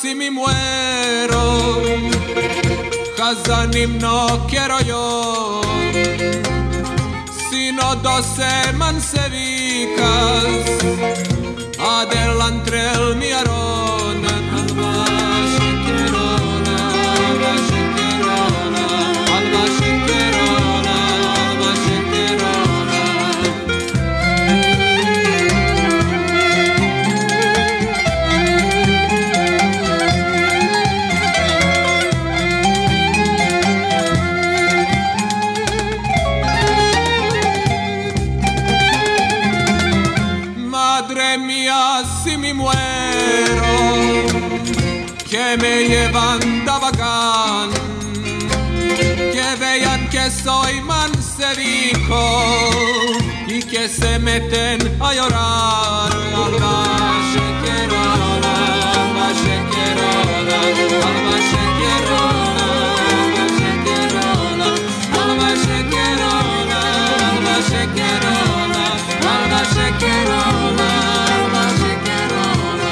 si mi muero, Hazanim no quiero yo, sino 12 mansevicas, adelante el mi Aarón, alma shekerona, alma shekerona, alma shekerona, alma shekerona. Madre mía, si me muero, que me llevan de bacán, que vean que soy mansevico y que se meten a llorar. Alma shekerona, alma shekerona, alma shekerona, alma shekerona, alma shekerona, alma shekerona, alma shekerona, alma shekerona.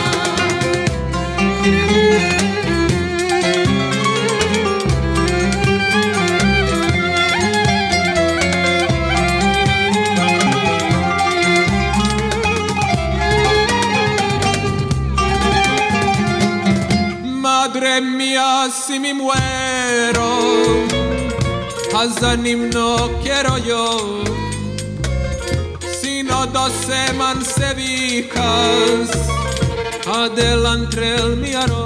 Madre mía, si me muero, Hazanim no quiero yo, sino 12 mansevicas, adelante el mi Aarón.